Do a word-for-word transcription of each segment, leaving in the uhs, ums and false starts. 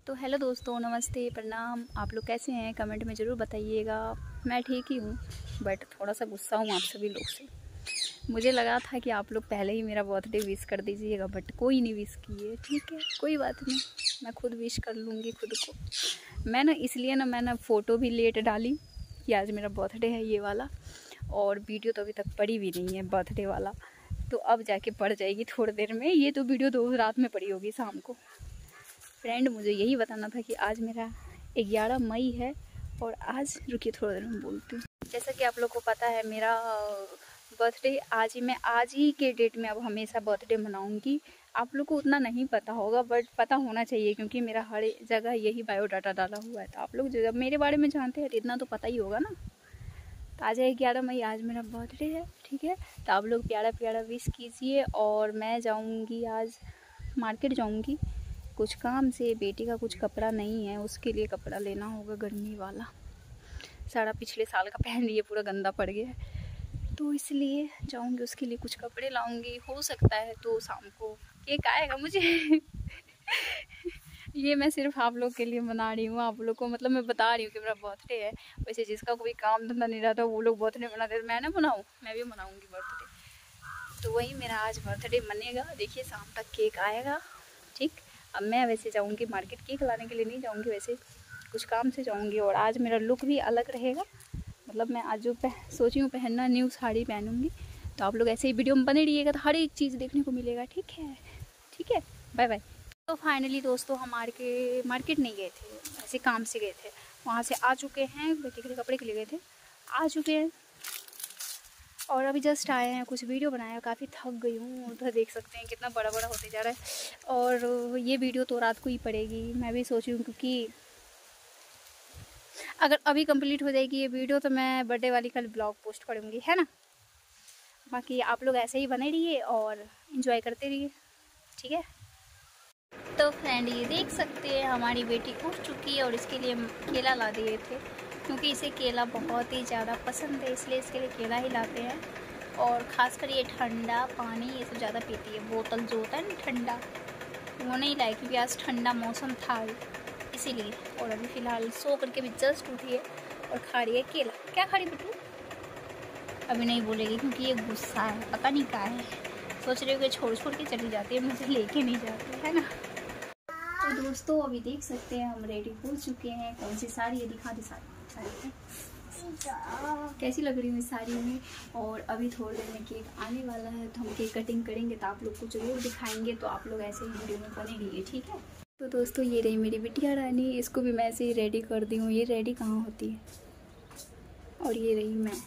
तो हेलो दोस्तों, नमस्ते, प्रणाम। आप लोग कैसे हैं? कमेंट में ज़रूर बताइएगा। मैं ठीक ही हूँ, बट थोड़ा सा गुस्सा हूँ आप सभी लोग से। मुझे लगा था कि आप लोग पहले ही मेरा बर्थडे विश कर दीजिएगा, बट कोई नहीं विश किए। ठीक है, कोई बात नहीं, मैं खुद विश कर लूँगी खुद को। मैं ना इसलिए ना मैं ना फ़ोटो भी लेट डाली कि आज मेरा बर्थडे है ये वाला, और वीडियो तो अभी तक पड़ी भी नहीं है बर्थडे वाला, तो अब जाके पड़ जाएगी थोड़ी देर में। ये तो वीडियो दो रात में पड़ी होगी शाम को। फ्रेंड, मुझे यही बताना था कि आज मेरा ग्यारह मई है, और आज रुकिए थोड़ी देर में बोलती हूँ। जैसा कि आप लोग को पता है, मेरा बर्थडे आज ही, मैं आज ही के डेट में अब हमेशा बर्थडे मनाऊंगी। आप लोग को उतना नहीं पता होगा, बट पता होना चाहिए, क्योंकि मेरा हर जगह यही बायोडाटा डाला हुआ है। तो आप लोग जब मेरे बारे में जानते हैं तो इतना तो पता ही होगा ना। तो आज है ग्यारह मई, आज मेरा बर्थडे है। ठीक है, तो आप लोग प्यारा प्यारा विश कीजिए। और मैं जाऊँगी, आज मार्केट जाऊँगी कुछ काम से। बेटी का कुछ कपड़ा नहीं है, उसके लिए कपड़ा लेना होगा गर्मी वाला। सारा पिछले साल का पहन लिए पूरा गंदा पड़ गया है, तो इसलिए जाऊंगी, उसके लिए कुछ कपड़े लाऊंगी। हो सकता है तो शाम को केक आएगा मुझे। ये मैं सिर्फ आप लोग के लिए मना रही हूँ, आप लोग को मतलब मैं बता रही हूँ कि मेरा बर्थडे है। वैसे जिसका कोई काम धंधा नहीं रहता वो लोग बर्थडे मनाते, मैं ना मनाऊँ, मैं भी मनाऊँगी बर्थडे। तो वही मेरा आज बर्थडे मनेगा। देखिए शाम तक केक आएगा। ठीक, अब मैं वैसे जाऊंगी मार्केट, केक लाने के लिए नहीं जाऊंगी, वैसे कुछ काम से जाऊंगी। और आज मेरा लुक भी अलग रहेगा, मतलब मैं आज जो पह सोची हूँ पहनना, न्यू साड़ी पहनूंगी। तो आप लोग ऐसे ही वीडियो में बने रहिएगा, तो हर एक चीज़ देखने को मिलेगा। ठीक है, ठीक है, बाय बाय। तो फाइनली दोस्तों, हम मार्के मार्केट नहीं गए थे, ऐसे काम से गए थे। वहाँ से आ चुके हैं, बेटे के लिए कपड़े के लिए गए थे, आ चुके हैं और अभी जस्ट आए हैं। कुछ वीडियो बनाया, काफ़ी थक गई हूँ। उधर देख सकते हैं कितना बड़ा बड़ा होते जा रहा है। और ये वीडियो तो रात को ही पड़ेगी, मैं भी सोची हूँ, क्योंकि अगर अभी कंप्लीट हो जाएगी ये वीडियो तो मैं बर्थडे वाली कल ब्लॉग पोस्ट करूँगी, है ना। बाकी आप लोग ऐसे ही बने रहिए और इन्जॉय करते रहिए। ठीक है, तो फ्रेंड ये देख सकते हैं हमारी बेटी उठ चुकी है, और इसके लिए केला ला दिए थे, क्योंकि इसे केला बहुत ही ज़्यादा पसंद है, इसलिए इसके लिए केला ही लाते हैं। और ख़ासकर ये ठंडा पानी ये सब ज़्यादा पीती है, बोतल जो होता है ना ठंडा, वो नहीं लाई, क्योंकि आज ठंडा मौसम था इसीलिए। और अभी फ़िलहाल सो करके भी जस्ट उठी है और खा रही है केला। क्या खा रही बेटू? अभी नहीं बोलेगी, क्योंकि ये गुस्सा है, पता नहीं क्या है। सोच रही हूँ कि छोड़ छोड़ के चली जाती है, मुझे लेके नहीं जाती है ना। तो दोस्तों अभी देख सकते हैं हम रेडी हो चुके हैं। कौन सी साड़ी है, दिखा दे साड़ी साड़ी कैसी लग रही है इस साड़ी में। और अभी थोड़ी देर में केक आने वाला है, तो हम केक कटिंग करेंगे, तो आप लोग को जरूर दिखाएंगे। तो आप लोग ऐसे ही वीडियो में बने रहिए। ठीक है, तो दोस्तों ये रही मेरी बिटिया रानी, इसको भी मैं ऐसे ही रेडी कर दी हूँ। ये रेडी कहाँ होती है, और ये रही मैं।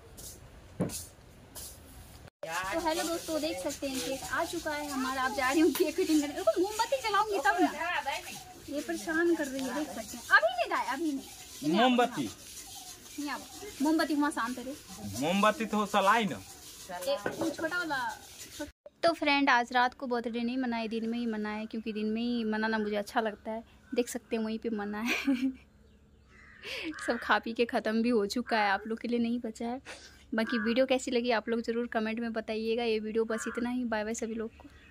तो हेलो दोस्तों, देख सकते हैं केक आ चुका है हमारा। आप जा रही हूँ केक कटिंग करने, मोमबत्ती जलाऊंगी तब ना। ये परेशान कर रही है, देख सकते हैं। अभी नहीं दाए, अभी नहीं। मोमबत्ती मोमबत्ती वहाँ शांत रहे, मोमबत्ती तो सलाई ना छोटा वाला। तो फ्रेंड आज रात को बर्थडे नहीं मनाए, दिन में ही मनाए, क्योंकि दिन में ही मनाना मुझे अच्छा लगता है। देख सकते हैं वहीं पे मना है। सब खा पी के ख़त्म भी हो चुका है, आप लोग के लिए नहीं बचा है। बाकी वीडियो कैसी लगी आप लोग ज़रूर कमेंट में बताइएगा। ये वीडियो बस इतना ही। बाय बाय सभी लोग को।